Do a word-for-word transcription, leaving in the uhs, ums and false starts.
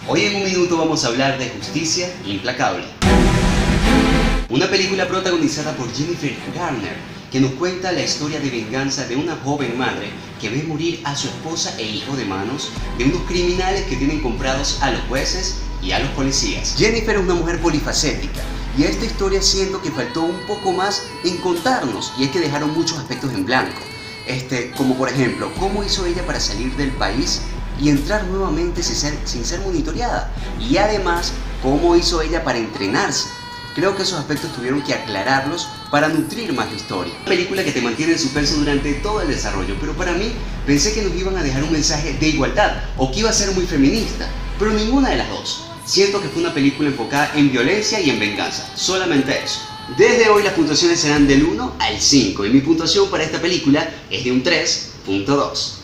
Hoy en un minuto vamos a hablar de Justicia Implacable. Una película protagonizada por Jennifer Garner, que nos cuenta la historia de venganza de una joven madre que ve morir a su esposa e hijo de manos de unos criminales que tienen comprados a los jueces y a los policías. Jennifer es una mujer polifacética y a esta historia siento que faltó un poco más en contarnos, y es que dejaron muchos aspectos en blanco. Este, como por ejemplo, cómo hizo ella para salir del país y entrar nuevamente sin ser, sin ser monitoreada, y además cómo hizo ella para entrenarse. Creo que esos aspectos tuvieron que aclararlos para nutrir más la historia. Una película que te mantiene en suspenso durante todo el desarrollo, pero para mí pensé que nos iban a dejar un mensaje de igualdad o que iba a ser muy feminista, pero ninguna de las dos. Siento que fue una película enfocada en violencia y en venganza, solamente eso. Desde hoy las puntuaciones serán del uno al cinco y mi puntuación para esta película es de un tres punto dos.